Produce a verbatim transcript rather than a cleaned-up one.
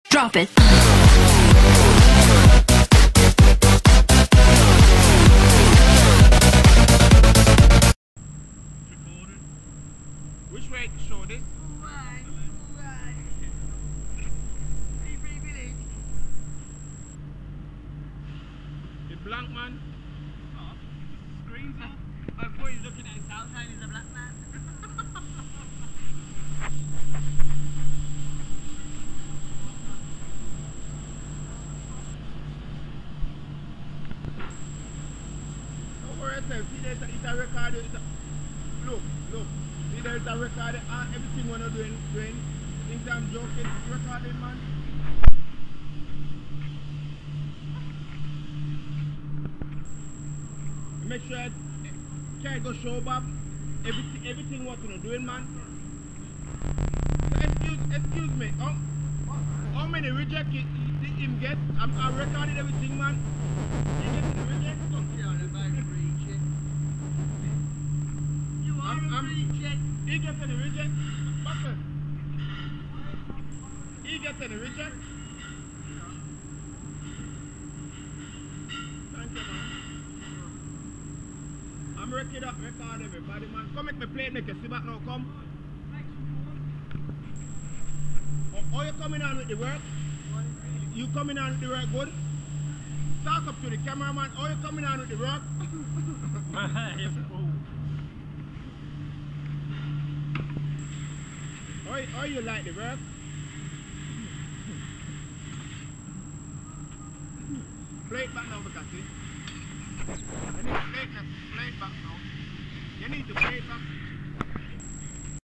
Drop it. Which way to show this? Right, right. Free, free village. The blank man. Oh, screens off. I thought he was looking at his outside, he's a black man. Don't worry yourself. See there's a, it's a record. It's a, look, look. See there's a record. Uh, everything we're not doing, doing. Things I'm joking. It's recording, man. Make sure I can't go show Bob everything, everything what you're doing, man. So excuse, excuse me. How, how many reject you, you, him get? I'm, I recorded everything, man. You get the reject? Yeah, about a reject. You are I'm, a I'm, reject. he gets the reject. Buckle. He gets the reject. Thank you, man. I'm record up, record everybody, man. Come make me play it, make you see back now, come. Oh, oh, you coming on with the work? You coming on with the work good? Talk up to the cameraman. Oh, you coming on with the work? oh, oh, you like the work? Play it back now, because see. You need to play it, play it back now. You need to play it back.